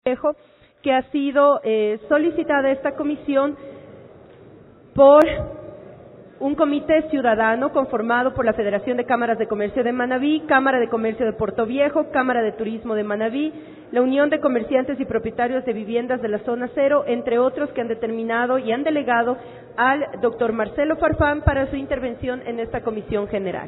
Viejo, que ha sido solicitada esta comisión por un comité ciudadano conformado por la Federación de Cámaras de Comercio de Manabí, Cámara de Comercio de Puerto Viejo, Cámara de Turismo de Manabí, la Unión de Comerciantes y Propietarios de Viviendas de la Zona Cero, entre otros, que han determinado y han delegado al doctor Marcelo Farfán para su intervención en esta comisión general.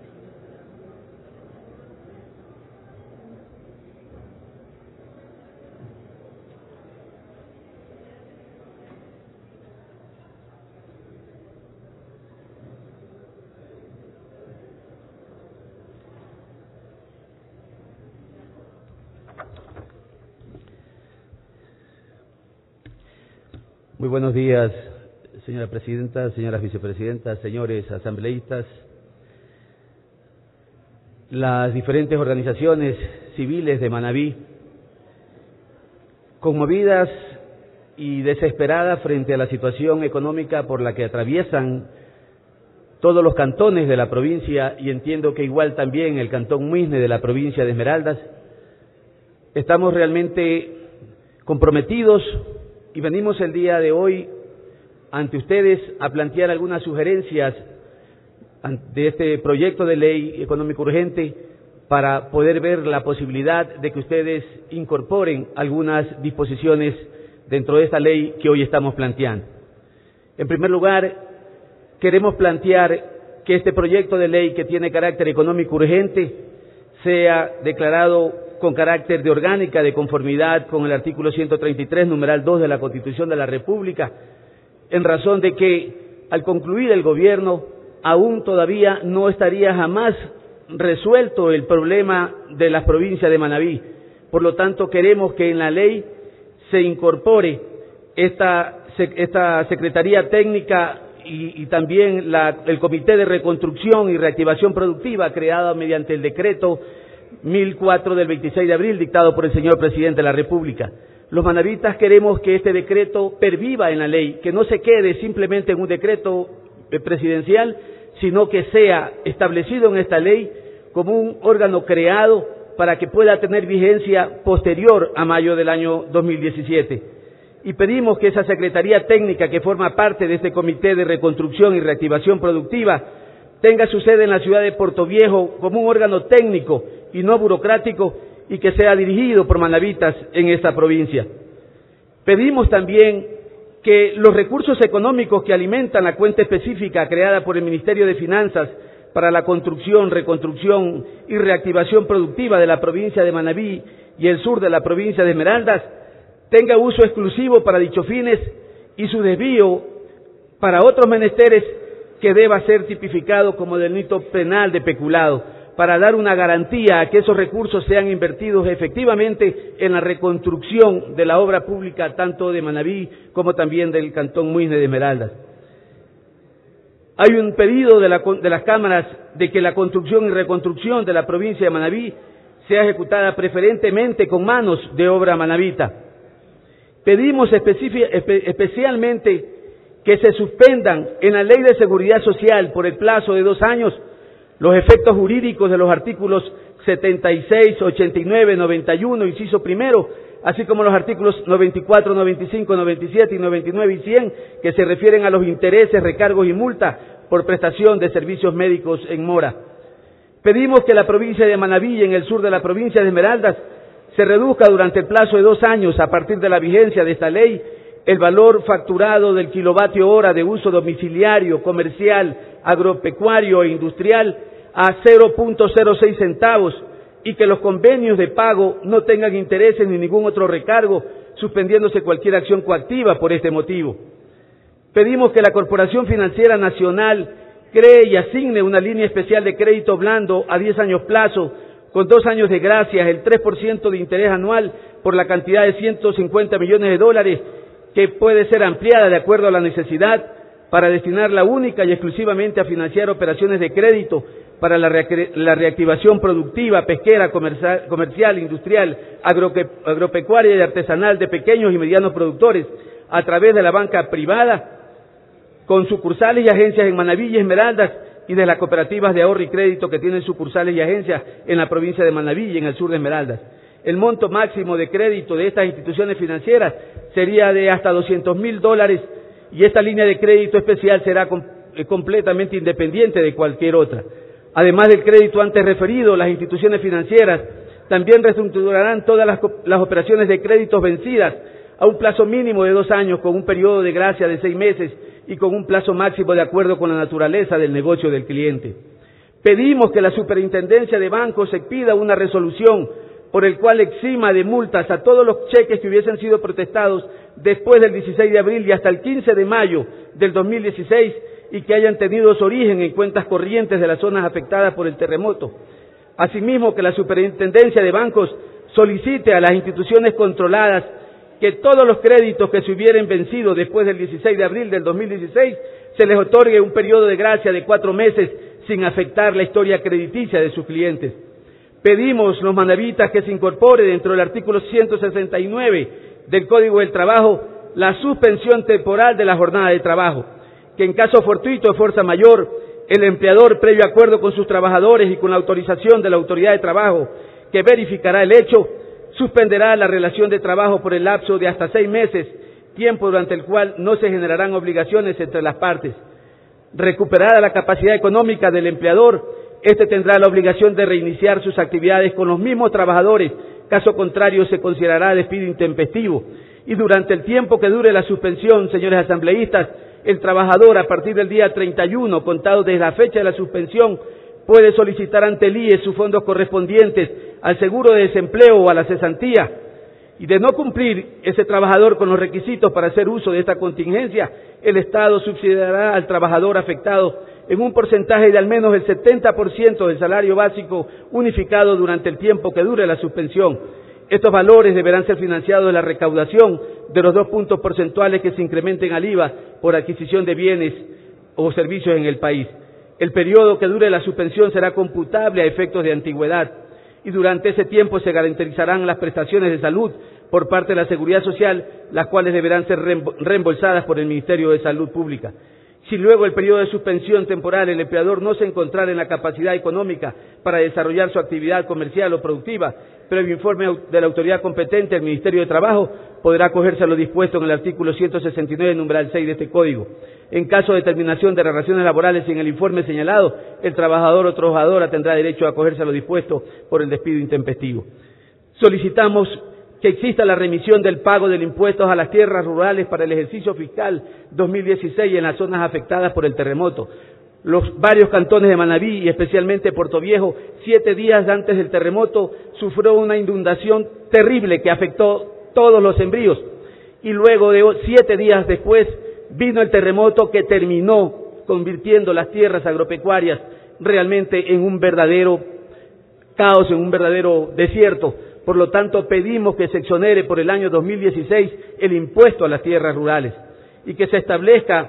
Muy buenos días, señora presidenta, señoras vicepresidentas, señores asambleístas. Las diferentes organizaciones civiles de Manabí, conmovidas y desesperadas frente a la situación económica por la que atraviesan todos los cantones de la provincia, y entiendo que igual también el cantón Muisne de la provincia de Esmeraldas, estamos realmente comprometidos y venimos el día de hoy ante ustedes a plantear algunas sugerencias de este proyecto de ley económico urgente para poder ver la posibilidad de que ustedes incorporen algunas disposiciones dentro de esta ley que hoy estamos planteando. En primer lugar, queremos plantear que este proyecto de ley, que tiene carácter económico urgente, sea declarado con carácter de orgánica, de conformidad con el artículo 133, numeral 2 de la Constitución de la República, en razón de que al concluir el gobierno aún todavía no estaría jamás resuelto el problema de la provincia de Manabí. Por lo tanto, queremos que en la ley se incorpore esta Secretaría Técnica y también el Comité de Reconstrucción y Reactivación Productiva, creado mediante el decreto 1004 del 26 de abril, dictado por el señor Presidente de la República. Los manabitas queremos que este decreto perviva en la ley, que no se quede simplemente en un decreto presidencial, sino que sea establecido en esta ley como un órgano creado para que pueda tener vigencia posterior a mayo del año 2017. Y pedimos que esa Secretaría Técnica, que forma parte de este Comité de Reconstrucción y Reactivación Productiva, tenga su sede en la ciudad de Puerto Viejo como un órgano técnico y no burocrático, y que sea dirigido por manabitas en esta provincia. Pedimos también que los recursos económicos que alimentan la cuenta específica creada por el Ministerio de Finanzas para la construcción, reconstrucción y reactivación productiva de la provincia de Manabí y el sur de la provincia de Esmeraldas tenga uso exclusivo para dichos fines, y su desvío para otros menesteres que deba ser tipificado como delito penal de peculado, para dar una garantía a que esos recursos sean invertidos efectivamente en la reconstrucción de la obra pública, tanto de Manabí como también del cantón Muisne de Esmeraldas. Hay un pedido de las cámaras de que la construcción y reconstrucción de la provincia de Manabí sea ejecutada preferentemente con manos de obra manabita. Pedimos especialmente que se suspendan en la Ley de Seguridad Social por el plazo de 2 años los efectos jurídicos de los artículos 76, 89, 91, inciso primero, así como los artículos 94, 95, 97 y 99 y 100, que se refieren a los intereses, recargos y multas por prestación de servicios médicos en mora. Pedimos que la provincia de Manabí y en el sur de la provincia de Esmeraldas se reduzca durante el plazo de 2 años, a partir de la vigencia de esta ley, el valor facturado del kilovatio hora de uso domiciliario, comercial, agropecuario e industrial a 0.06 centavos, y que los convenios de pago no tengan intereses ni ningún otro recargo, suspendiéndose cualquier acción coactiva por este motivo. Pedimos que la Corporación Financiera Nacional cree y asigne una línea especial de crédito blando a 10 años plazo, con 2 años de gracias, el 3% de interés anual por la cantidad de $150 millones, que puede ser ampliada de acuerdo a la necesidad, para destinarla única y exclusivamente a financiar operaciones de crédito para la reactivación productiva, pesquera, comercial, industrial, agropecuaria y artesanal de pequeños y medianos productores a través de la banca privada, con sucursales y agencias en Manabí y Esmeraldas, y de las cooperativas de ahorro y crédito que tienen sucursales y agencias en la provincia de Manabí y en el sur de Esmeraldas. El monto máximo de crédito de estas instituciones financieras sería de hasta $200.000 y esta línea de crédito especial será completamente independiente de cualquier otra. Además del crédito antes referido, las instituciones financieras también reestructurarán todas las operaciones de créditos vencidas a un plazo mínimo de 2 años, con un periodo de gracia de 6 meses y con un plazo máximo de acuerdo con la naturaleza del negocio del cliente. Pedimos que la Superintendencia de Bancos expida una resolución por el cual exima de multas a todos los cheques que hubiesen sido protestados después del 16 de abril y hasta el 15 de mayo del 2016 y que hayan tenido su origen en cuentas corrientes de las zonas afectadas por el terremoto. Asimismo, que la Superintendencia de Bancos solicite a las instituciones controladas que todos los créditos que se hubieran vencido después del 16 de abril del 2016 se les otorgue un periodo de gracia de 4 meses sin afectar la historia crediticia de sus clientes. Pedimos los manavitas que se incorpore dentro del artículo 169 del Código del Trabajo la suspensión temporal de la jornada de trabajo, que en caso fortuito de fuerza mayor, el empleador, previo acuerdo con sus trabajadores y con la autorización de la autoridad de trabajo que verificará el hecho, suspenderá la relación de trabajo por el lapso de hasta 6 meses, tiempo durante el cual no se generarán obligaciones entre las partes. Recuperada la capacidad económica del empleador, este tendrá la obligación de reiniciar sus actividades con los mismos trabajadores, caso contrario se considerará despido intempestivo. Y durante el tiempo que dure la suspensión, señores asambleístas, el trabajador a partir del día 31, contado desde la fecha de la suspensión, puede solicitar ante el IES sus fondos correspondientes al seguro de desempleo o a la cesantía. Y de no cumplir ese trabajador con los requisitos para hacer uso de esta contingencia, el Estado subsidiará al trabajador afectado en un porcentaje de al menos el 70% del salario básico unificado durante el tiempo que dure la suspensión. Estos valores deberán ser financiados de la recaudación de los 2 puntos porcentuales que se incrementen al IVA por adquisición de bienes o servicios en el país. El periodo que dure la suspensión será computable a efectos de antigüedad y durante ese tiempo se garantizarán las prestaciones de salud por parte de la Seguridad Social, las cuales deberán ser reembolsadas por el Ministerio de Salud Pública. Si luego del periodo de suspensión temporal el empleador no se encontrara en la capacidad económica para desarrollar su actividad comercial o productiva, previo informe de la autoridad competente, el Ministerio de Trabajo podrá acogerse a lo dispuesto en el artículo 169, numeral 6 de este Código. En caso de terminación de relaciones laborales sin el informe señalado, el trabajador o trabajadora tendrá derecho a acogerse a lo dispuesto por el despido intempestivo. Solicitamos que exista la remisión del pago del impuesto a las tierras rurales para el ejercicio fiscal 2016 en las zonas afectadas por el terremoto. Los varios cantones de Manabí y especialmente Puerto Viejo, 7 días antes del terremoto, sufrió una inundación terrible que afectó todos los sembríos y luego de 7 días después vino el terremoto que terminó convirtiendo las tierras agropecuarias realmente en un verdadero caos, en un verdadero desierto. Por lo tanto, pedimos que se exonere por el año 2016 el impuesto a las tierras rurales y que se establezca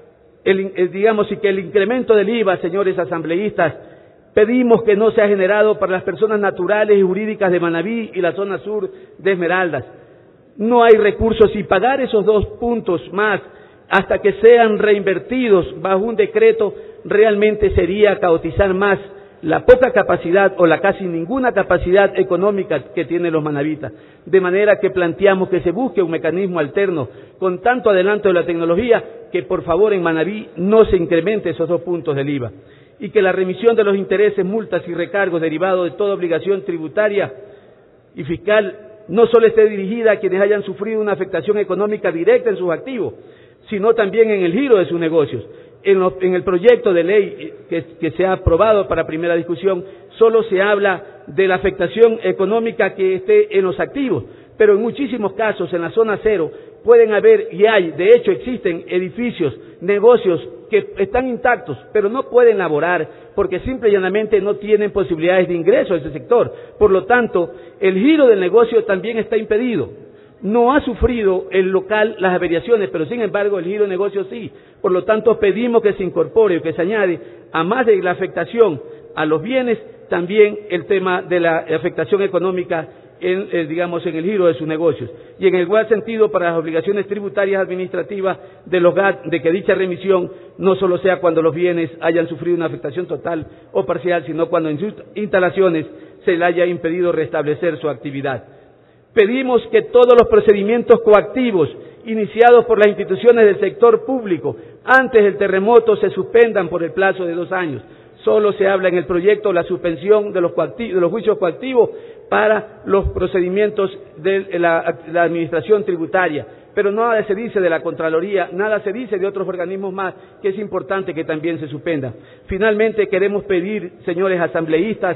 y que el incremento del IVA, señores asambleístas, pedimos que no sea generado para las personas naturales y jurídicas de Manabí y la zona sur de Esmeraldas. No hay recursos y pagar esos 2 puntos más hasta que sean reinvertidos bajo un decreto realmente sería caotizar más la poca capacidad o la casi ninguna capacidad económica que tienen los manavitas. De manera que planteamos que se busque un mecanismo alterno con tanto adelanto de la tecnología que por favor en Manabí no se incremente esos 2 puntos del IVA y que la remisión de los intereses, multas y recargos derivados de toda obligación tributaria y fiscal no solo esté dirigida a quienes hayan sufrido una afectación económica directa en sus activos, sino también en el giro de sus negocios. En el proyecto de ley que se ha aprobado para primera discusión, solo se habla de la afectación económica que esté en los activos, pero en muchísimos casos en la zona cero pueden haber y hay, de hecho existen edificios, negocios que están intactos, pero no pueden laborar porque simple y llanamente no tienen posibilidades de ingreso a ese sector. Por lo tanto, el giro del negocio también está impedido. No ha sufrido el local las averiaciones, pero sin embargo el giro de negocio sí. Por lo tanto, pedimos que se incorpore o que se añade, a más de la afectación a los bienes, también el tema de la afectación económica en el giro de sus negocios. Y en igual sentido, para las obligaciones tributarias administrativas de los GAT, de que dicha remisión no solo sea cuando los bienes hayan sufrido una afectación total o parcial, sino cuando en sus instalaciones se le haya impedido restablecer su actividad. Pedimos que todos los procedimientos coactivos iniciados por las instituciones del sector público antes del terremoto se suspendan por el plazo de 2 años. Solo se habla en el proyecto la suspensión de los juicios coactivos para los procedimientos de la administración tributaria, pero nada se dice de la Contraloría, nada se dice de otros organismos más, que es importante que también se suspenda. Finalmente queremos pedir, señores asambleístas,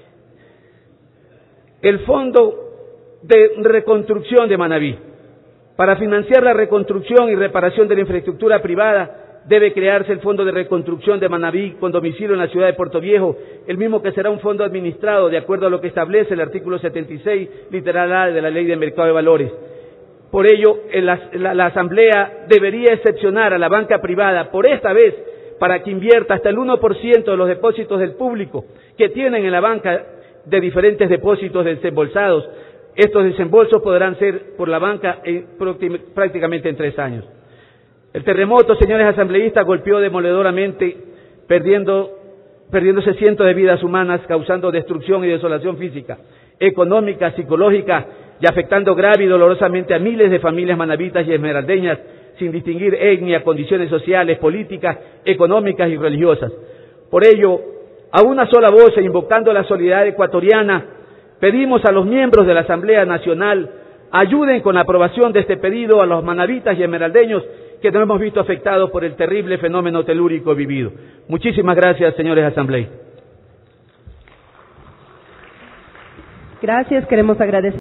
el Fondo de Reconstrucción de Manabí. Para financiar la reconstrucción y reparación de la infraestructura privada, debe crearse el Fondo de Reconstrucción de Manabí con domicilio en la ciudad de Puerto Viejo, el mismo que será un fondo administrado de acuerdo a lo que establece el artículo 76, literal A de la Ley de Mercado de Valores. Por ello, la Asamblea debería excepcionar a la banca privada por esta vez para que invierta hasta el 1% de los depósitos del público que tienen en la banca de diferentes depósitos desembolsados. Estos desembolsos podrán ser por la banca prácticamente en 3 años. El terremoto, señores asambleístas, golpeó demoledoramente, perdiéndose cientos de vidas humanas, causando destrucción y desolación física, económica, psicológica y afectando grave y dolorosamente a miles de familias manabitas y esmeraldeñas, sin distinguir etnia, condiciones sociales, políticas, económicas y religiosas. Por ello, a una sola voz e invocando la solidaridad ecuatoriana, pedimos a los miembros de la Asamblea Nacional ayuden con la aprobación de este pedido a los manabitas y esmeraldeños que nos hemos visto afectados por el terrible fenómeno telúrico vivido. Muchísimas gracias, señores asambleístas. Gracias, queremos agradecer.